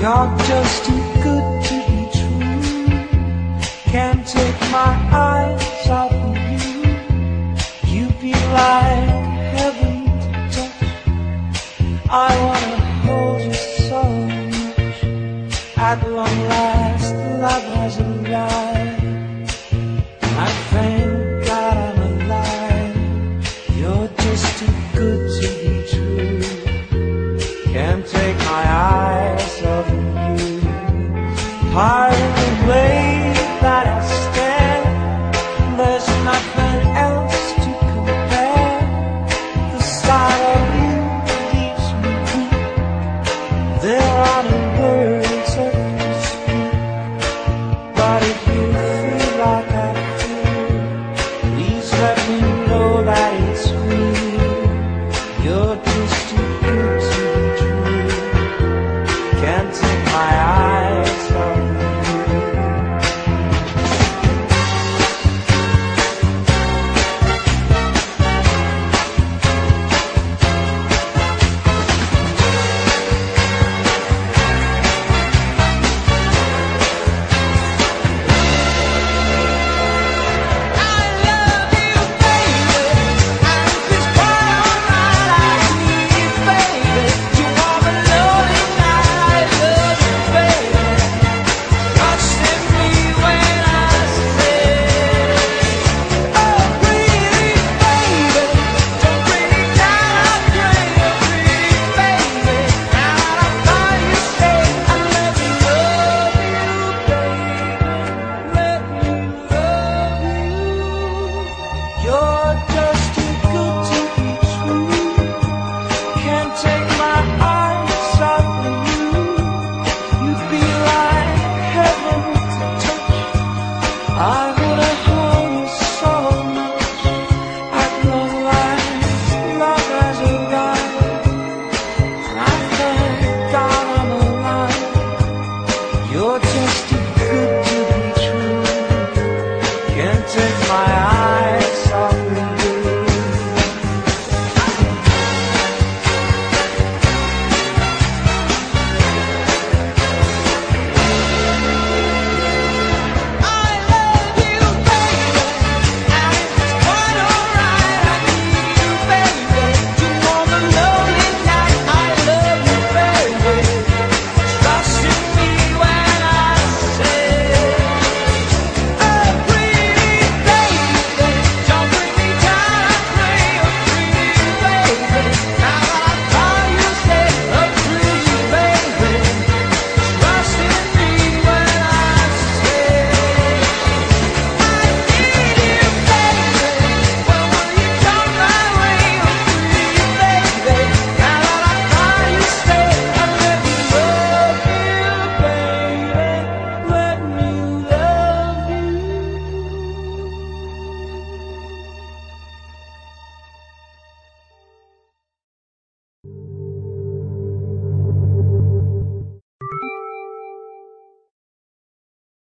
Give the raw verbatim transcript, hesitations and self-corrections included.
You're just too good to be true. Can't take my eyes off of you. You be like heaven to touch. I wanna hold you so much. At long last, love has arrived. I thank God I'm alive. You're just too good to be true. Can't take my eyes off of you. Pardon the way that I stand. There's nothing else to compare. The sight